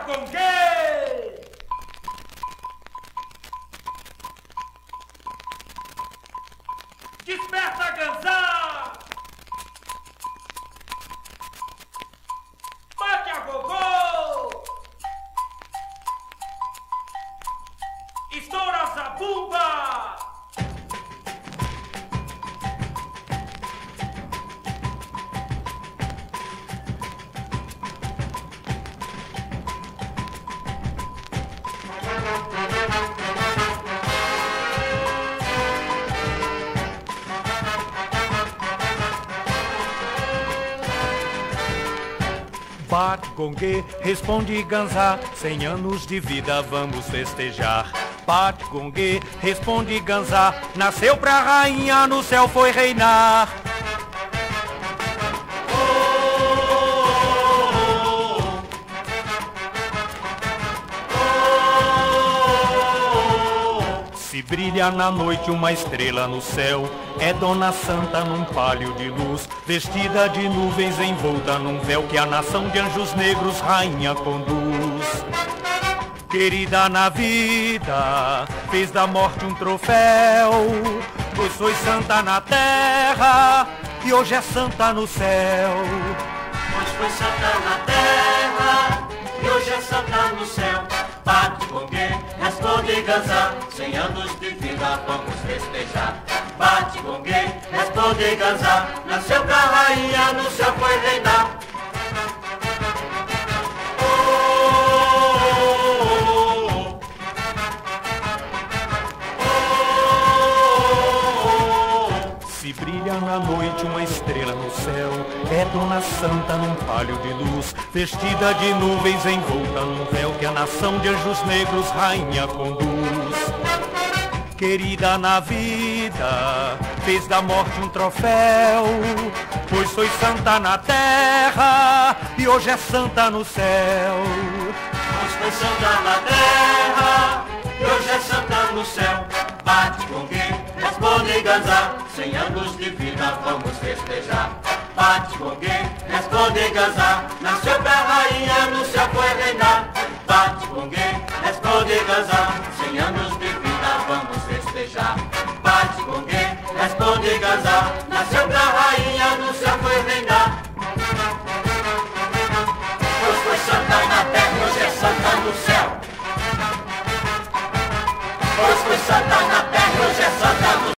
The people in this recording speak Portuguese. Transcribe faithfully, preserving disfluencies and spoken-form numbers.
Gongue! Desperta, Ganzá! Bate a gogô! Estoura a zabumba! Bate gongue, responde Ganzá, cem anos de vida vamos festejar. Bate gongue, responde Ganzá, nasceu pra rainha, no céu foi reinar. Se brilha na noite uma estrela no céu, é Dona Santa num palio de luz, vestida de nuvens envolta num véu que a nação de anjos negros rainha conduz. Querida na vida, fez da morte um troféu, pois foi santa na terra e hoje é santa no céu. Pois foi santa na terra e hoje é santa no céu. Bate gongue, responde Ganzá, cem anos de vida vamos festejar. Bate gongue, responde Ganzá, nasceu pra rainha, no céu foi reinar. Se brilha na noite uma estrela no céu, é Dona Santa num palio de luz, vestida de nuvens envolta num véu que a nação de anjos negros rainha conduz. Querida na vida, fez da morte um troféu, pois foi santa na terra e hoje é santa no céu. Pois foi santa na terra e hoje é santa no céu. Bate gongue, responde Ganzá, cem anos de vida vamos festejar. Bate gongue, responde Ganzá, nasceu pra rainha, no céu foi reinar. Bate gongue, responde Ganzá, cem anos de vida vamos festejar. Bate gongue, responde Ganzá,